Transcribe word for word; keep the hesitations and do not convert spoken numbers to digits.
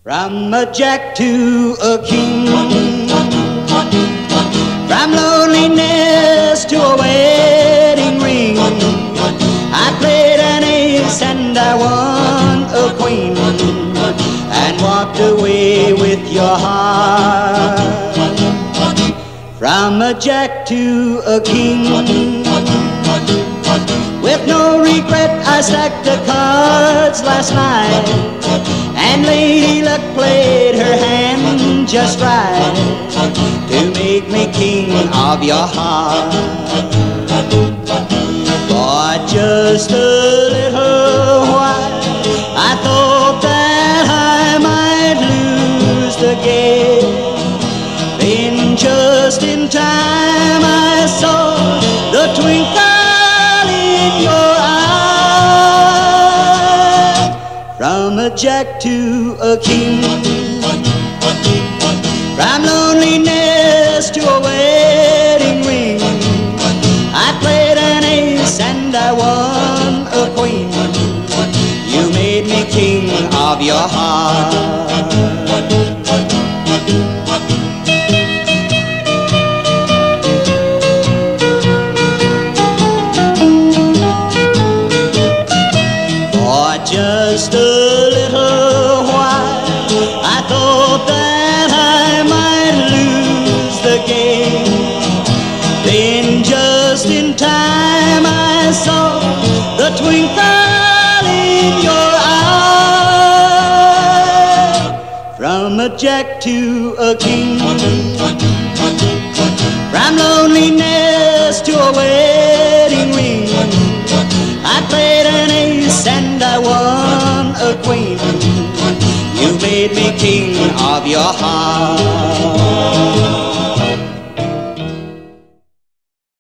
From a jack to a king, from loneliness to a wedding ring, I played an ace and I won a queen, and walked away with your heart. From a jack to a king, with no regret I stacked the cards last night, and Lady Luck played her hand just right to make me king of your heart. For just a little while I thought that I might lose the game. Then just in time I saw the twinkle in your eye. From a jack to a king, from loneliness to a wedding ring, I played an ace and I won a queen. You made me king of your heart. For just a little while I thought that I might lose the game. Then just in time I saw the twinkle in your eye. From a jack to a king, from loneliness to a wedding ring, I played an ace and I won a queen. You made me king of your heart.